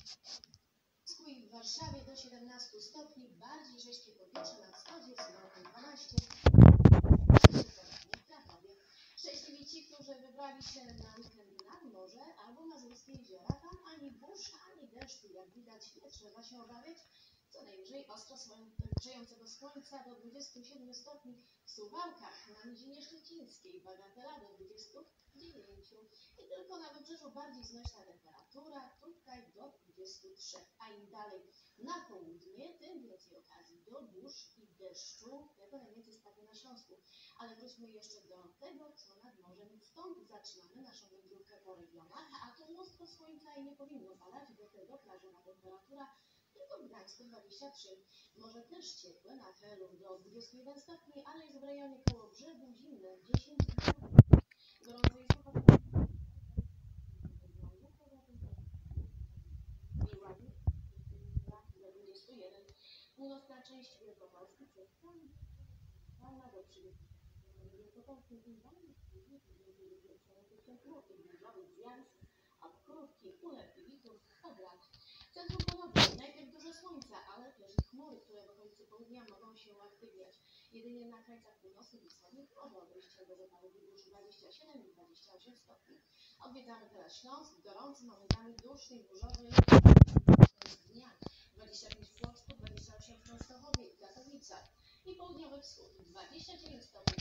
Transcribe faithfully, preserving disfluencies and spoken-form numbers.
W Warszawie do siedemnastu stopni, bardziej rześkie powietrze na wschodzie, wschodem dwanaście. W Krakowie. Szczęśliwi ci, którzy wybrali się na weekend nad morze albo na Mazowskie jeziora. Tam ani burz, ani deszczu, jak widać, nie trzeba się obawiać. Co najwyżej ostro grzejącego słońca do dwudziestu siedmiu stopni w Suwałkach, na Nizinie Szczecińskiej, bagatela do dwudziestu dziewięciu. I tylko na wybrzeżu bardziej znośna temperatura, tutaj do dwudziestu trzech, a im dalej na południe, tym więcej okazji do burz i deszczu, tego najwięcej spadnie na Śląsku. Ale wróćmy jeszcze do tego, co nad morzem. Stąd zaczynamy naszą wędrówkę po regionach, a to mnóstwo słońca i nie powinno padać, do tego plażowa temperatura, tylko w Gdańsku dwadzieścia trzy. Morze też ciepłe, na Helu do dwudziestu jeden stopni, ale jest w rejonie koło brzegu zimne dziesięć stopni. Gorąco i sucho do dwudziestu jeden. Północna część Wielkopolski przez Kalna do trzydziestu. Wielkopolskiej inwazji później burzowych zjawisk od krówki, ulew i witów od lat. Centrum ponownie, najpierw dużo słońca, ale też i chmury, które w okolicy południa mogą się uaktywniać. Jedynie na krańcach północnych i wschodnich może odejść do zapału burz dwadzieścia siedem i dwadzieścia osiem stopni. Odwiedzamy teraz Śląsk, gorący, momentami duszny i burzowy dnia. dwadzieścia pięć w Płocku, dwadzieścia osiem w Częstochowie i Katowicach. I południowy wschód, dwadzieścia dziewięć stopni